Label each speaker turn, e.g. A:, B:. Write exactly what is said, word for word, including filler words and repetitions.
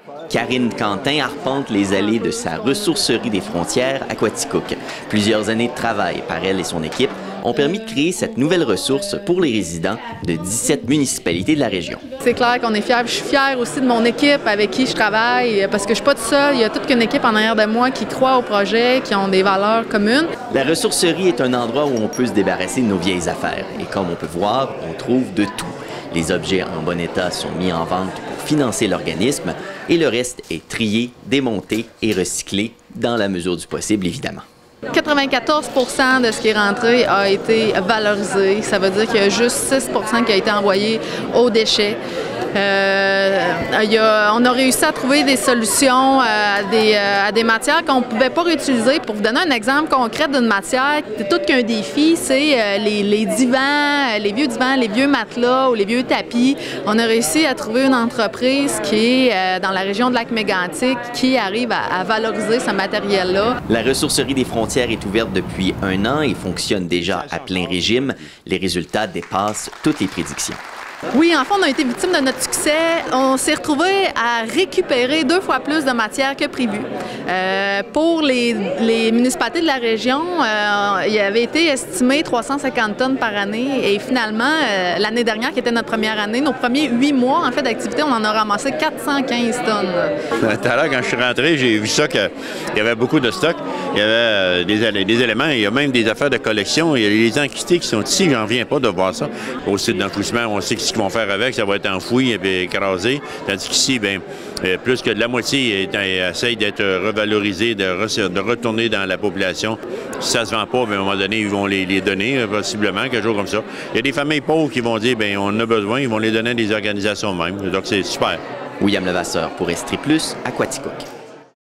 A: Karine Quentin arpente les allées de sa ressourcerie des frontières à Quaticook. Plusieurs années de travail par elle et son équipe ont permis de créer cette nouvelle ressource pour les résidents de dix-sept municipalités de la région.
B: C'est clair qu'on est fiers. Je suis fière aussi de mon équipe avec qui je travaille parce que je ne suis pas toute seule. Il y a toute une équipe en arrière de moi qui croit au projet, qui ont des valeurs communes.
A: La ressourcerie est un endroit où on peut se débarrasser de nos vieilles affaires. Et comme on peut voir, on trouve de tout. Les objets en bon état sont mis en vente pour financer l'organisme et le reste est trié, démonté et recyclé dans la mesure du possible, évidemment.
B: quatre-vingt-quatorze pour cent de ce qui est rentré a été valorisé. Ça veut dire qu'il y a juste six pour cent qui a été envoyé aux déchets. Euh, il y a, on a réussi à trouver des solutions à des, à des matières qu'on ne pouvait pas réutiliser. Pour vous donner un exemple concret d'une matière, c'est tout qu'un défi, c'est les, les divans, les vieux divans, les vieux matelas ou les vieux tapis. On a réussi à trouver une entreprise qui est dans la région de Lac-Mégantic qui arrive à, à valoriser ce matériel-là.
A: La ressourcerie des frontières est ouverte depuis un an et fonctionne déjà à plein régime. Les résultats dépassent toutes les prédictions.
B: Oui, en fait, on a été victime de notre succès. On s'est retrouvé à récupérer deux fois plus de matière que prévu. Euh, pour les, les municipalités de la région, euh, il avait été estimé trois cent cinquante tonnes par année et finalement, euh, l'année dernière, qui était notre première année, nos premiers huit mois en fait, d'activité, on en a ramassé quatre cent quinze tonnes.
C: Tout à l'heure, quand je suis rentré, j'ai vu ça qu'il y avait beaucoup de stock. Il y avait euh, des, des éléments, il y a même des affaires de collection. Il y a les enquêtés qui sont ici, j'en reviens pas de voir ça. Au site d'enfouissement, on sait ce qu'ils vont faire avec, ça va être enfoui et écrasé. Tandis qu'ici, bien, plus que de la moitié essaye d'être revalorisé, de, re, de retourner dans la population. Si ça ne se vend pas, bien, à un moment donné, ils vont les, les donner, possiblement, quelque chose comme ça. Il y a des familles pauvres qui vont dire, bien, on en a besoin, ils vont les donner à des organisations même. Donc, c'est super.
A: William Levasseur pour Estrie Plus, à Quaticook.